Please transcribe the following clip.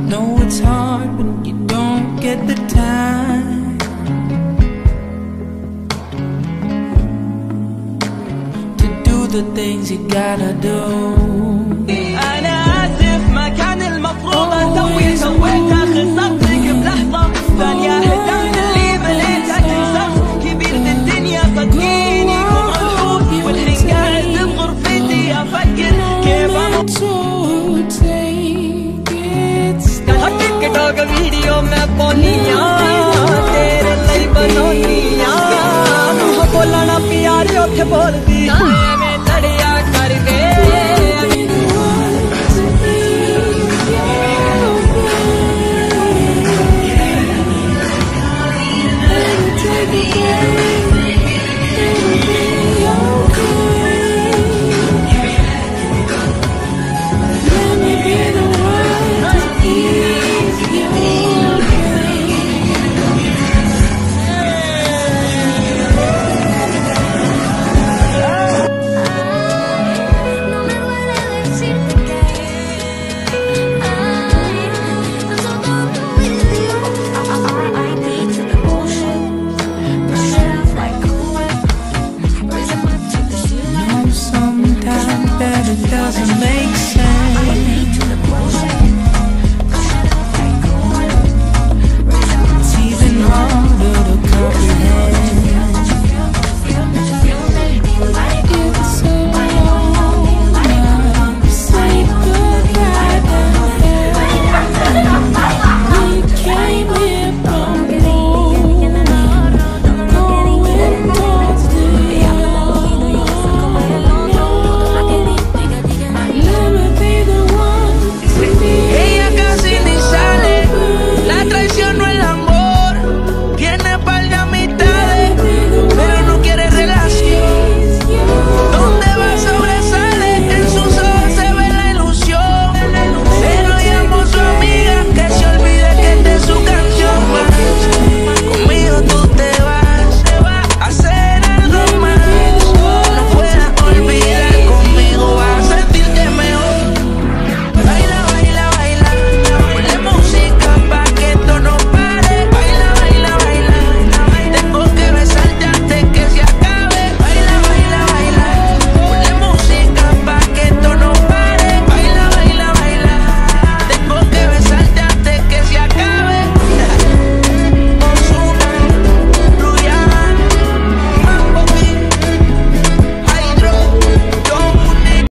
Know it's hard when you don't get the time to do the things you gotta do. أنا آسف ما كان المفروض أسوي سويتها خسرتك بلحظة ثانية هدمت اللي بنيته كل شخص كبير الدنيا صدقيني وملحوظ والحين قاعد بغرفتي أفكر كيف TikTok video मैं पानिया तेरे लिए बनानिया बोलना प्यार उथे बोलदी